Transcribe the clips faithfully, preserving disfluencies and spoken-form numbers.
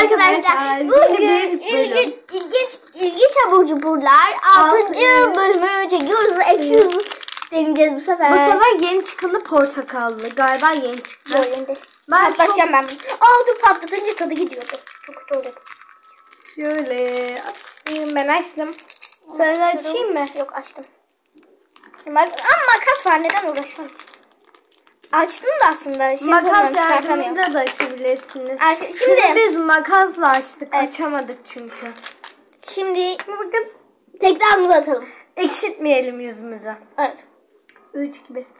arkadaşlar. Bugün ilginç, ilginç, ilginç abur cuburlar altıncı bölümü çekiyoruz. Ekşi yüzü deneyeceğiz bu sefer. Bu sefer yeni çıkanı portakallı. Galiba yeni çıktı. Böyle. Patlatacağım ben bunu. Aa dur, patlatınca tadı gidiyordu. Çok kötü oldu. Şöyle açayım, ben açtım. Sana da açayım mı? Yok, açtım. Şimdi bak, ama makas var, neden uğraşıyorum? Açtım da aslında. Şey makas yardımıyla da açabilirsiniz. Şimdi, şimdi biz makasla açtık. Evet. Açamadık çünkü. Şimdi bakın tekrar bunu atalım. Ekşitmeyelim yüzümüze. Evet. üç iki bir.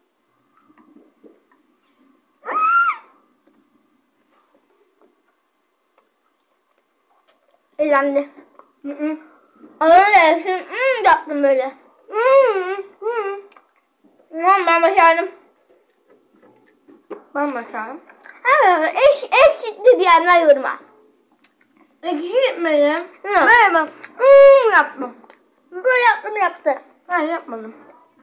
Elendi. Hı hı. Öyle. Şimdi hmm, yaptım böyle. Hmm, hmm. Hmm, ben başardım. Ben bakalım. Evet, eş, ekşitli diyenler yoruma. Ekşitmeyelim. Hı. Merhaba. Hmm, yapma. Böyle yaptım, yaptı. Hayır, yapmadım.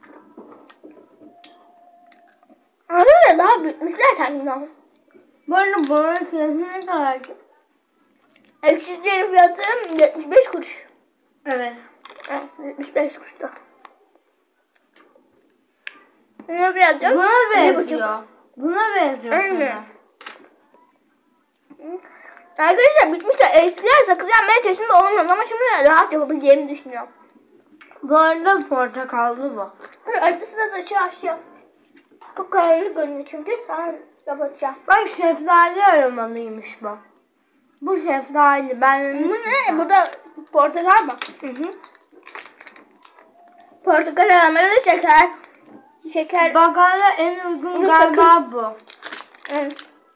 Öyle daha büyütmüşler sanki. Bu arada bunun fiyatı ne kadar ki? Ekşitliğinin fiyatı yetmiş beş kuruş. Evet. Evet, yetmiş beş kuruş da. Buna fiyatı Buna bir benziyor. Buna benziyor. Aynen. Arkadaşlar bitmişler. Eskiden sakız yapmaya çalıştım da olmadı ama şimdi rahat yapabileceğimi düşünüyorum. Bu arada portakallı bu. Acısına da çarşıyor. Çok karanlık görünüyor çünkü. Ben kapatacağım. Bak, şeftali aromalıymış bu. Bu şeftali. Ben Bu ne? Bu da portakal mı? Hı hı. Portakal aromalı da şeker. Şeker. Bakkalda en uygun Bu galiba sakız. bu. Evet.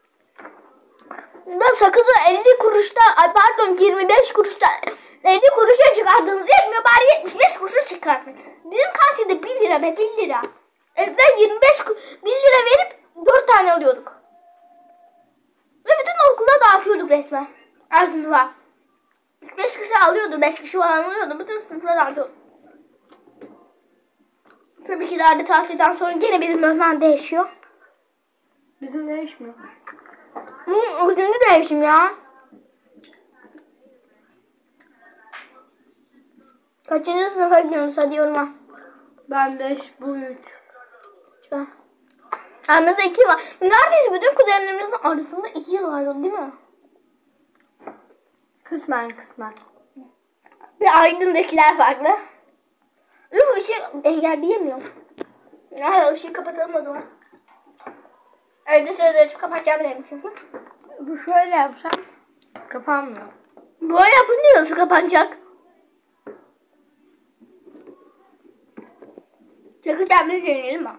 Da sakızı elli kuruştan, ay pardon yirmi beş kuruştan elli kuruşa çıkardığınız yetmiyor, bari yetmiş beş kuruşa çıkartın. Bizim kantinde bir lira be, bir lira. Evden yirmi beş bir lira verip dört tane alıyorduk. Ve bütün okula dağıtıyorduk resmen. Her sınıfa. beş kişi alıyordu, beş kişi falan alıyordu. Bütün sınıfa dağıtıyorduk. Tabii ki de arada tahsilden sonra gene bizim öğretmen değişiyor. Bizim değişmiyor. Hı, üçüncü değişim ya. Kaçıncı sınıfa gidiyorsunuz? Hadi yoruma. Ben beş, bu üç. Aramızda iki var. Neredeyse bütün kuzenlerimizin arasında iki yıl var, değil mi? Kısmen kısmen. Ve Aydın'dakiler farklı. Üf, ışığı engelleyemiyorum. Nerede ışığı kapatalım o zaman. Evde sırada açıp kapatacağım dedim çünkü. Bu şöyle yapsam kapanmıyor. Böyle yapınca nasıl kapanacak? Sakız yapmayı deneyelim mi?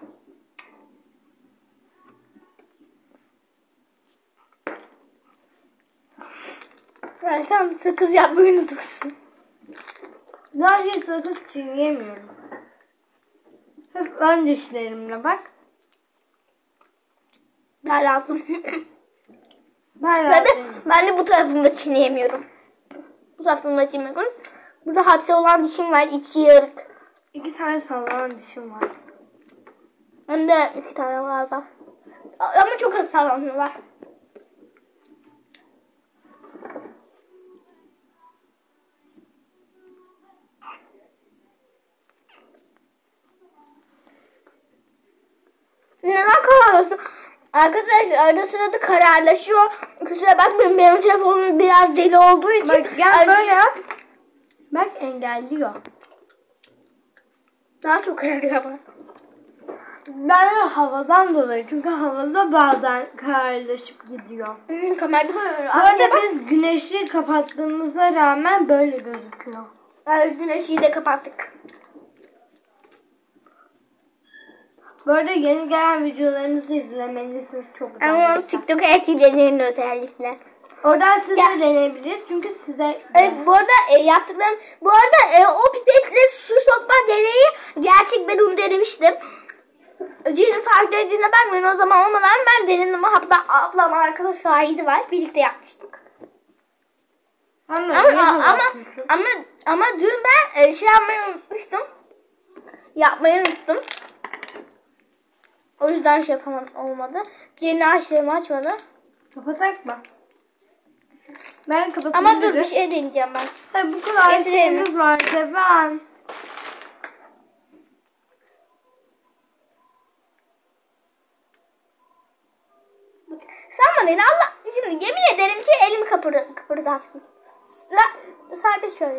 Yani sen sakız yapmayı unutursun. Sadece sakız çiğneyemiyorum. Hep ön dişlerimle bak. Ben lazım. Ben Ben de, rahatlayayım. ben de bu tarafımda çiğneyemiyorum. Bu tarafımda çiğneyemiyorum. Burada hapse olan dişim var, içi yarık. İki tane sallanan dişim var. Hem de iki tane var da. Ama çok az sallanıyorlar. Neden kararlaşıyor? Arkadaşlar arada sırada kararlaşıyor. Kusura bakmayın, benim telefonum biraz deli olduğu için. Bak gel böyle yap. Bak, engelliyor. Daha çok kararıyor bana. Ben de havadan dolayı. Çünkü havada bazen kararlaşıp gidiyor. Hmm, kamerada böyle. Bu Aslında arada bak, biz güneşi kapattığımıza rağmen böyle gözüküyor. evet, güneşi de kapattık. Bu arada yeni gelen videolarımızı izlemelisiniz, çok güzel. Ama arkadaşlar. TikTok'a etkilenir özellikle. Oradan siz Ya. de deneyebilir çünkü size... Evet, bu arada e, yaptıklarım, bu arada e, o pipetle su sokma deneyi gerçek, ben onu denemiştim. Cinin farklı dediğine bakmayın, o zaman olmadan ben denedim. Hatta ablam arkadaş şahidi var, birlikte yapmıştık. Ama Ama niye ama kapatmışsın? ama, ama dün ben e, şey yapmayı unutmuştum. Yapmayı unuttum. O yüzden şey yapamadım, olmadı. Yeni açtığımı açmadı. Kapatak mı? Ben kapatayım. Ama dur dedi. bir şey deneyeceğim ben. Hayır, bu kadar Evde şeyimiz var ben. Sen bana ne Allah şimdi yemin ederim ki elimi kıpırdı, kıpırdatmış. Ra- Serbest şöyle.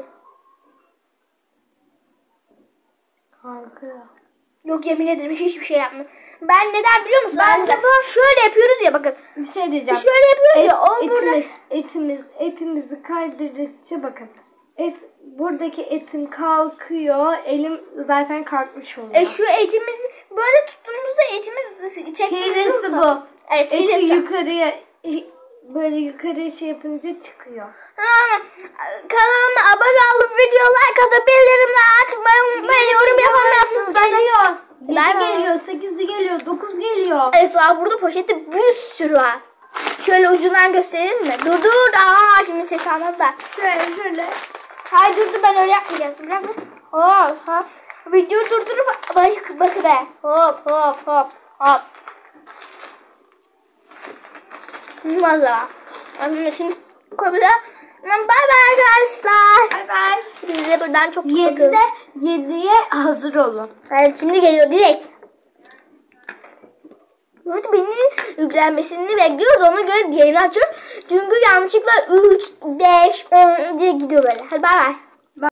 Kanka. Yok yemin ederim hiçbir şey yapmıyor. Ben neden biliyor musun? Bence bu şöyle yapıyoruz ya bakın. Bir şey diyeceğim. Şöyle yapıyoruz Et, ya o burada. etimiz, etimiz, etimizi kaydırdıkça bakın. Et, buradaki etim kalkıyor. Elim zaten kalkmış oluyor. E şu etimiz böyle tuttuğumuzda etimiz çekmiyor. Hilesi bu. Evet Eti hilesi. yukarıya böyle yukarıya şey yapınca çıkıyor. Ha, kanalıma abone olup video like atıp bildirimleri açmayı unutmayın. Yorum yapamazsınız. Geliyor. Ben yedi geliyor, sekiz geliyor, dokuz geliyor. Evet var burada poşette bir sürü var. Şöyle ucundan göstereyim mi? Dur dur. Aa şimdi ses anladım da. Şöyle şöyle. Hayır dur dur ben öyle yapmayacağım. Bırak bırak. Hop hop. Videoyu durdurup bak bakın de. Hop hop hop hop. Valla. Anne şimdi koyabilir. Bay bay arkadaşlar. Bay bay. Size buradan çok çok Yedide, bakıyorum. yediye hazır olun. Evet şimdi geliyor direkt. Evet beni yüklenmesini bekliyoruz. Ona göre diğerini açıyoruz. Çünkü yanlışlıkla üç, beş, on diye gidiyor böyle. Hadi bay bay.